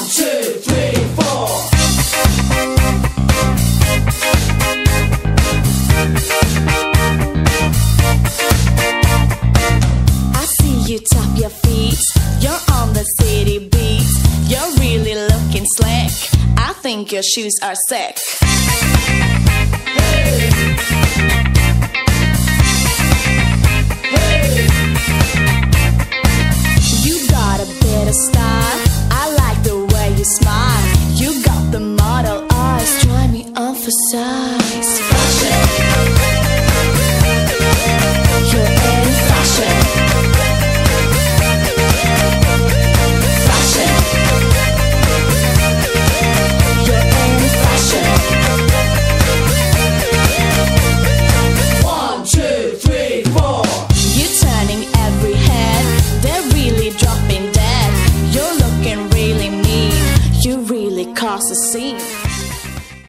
2, 3, 4. I see you tap your feet. You're on the city beat. You're really looking slick. I think your shoes are sick. You got a bit of style. I like the way you smile. You got the model eyes. Try me on for size. Fashion. You're in fashion. Fashion. You're in fashion. 1, 2, 3, 4. You're turning every head. They're really dropping dead. You're looking really mean. You really cause a scene.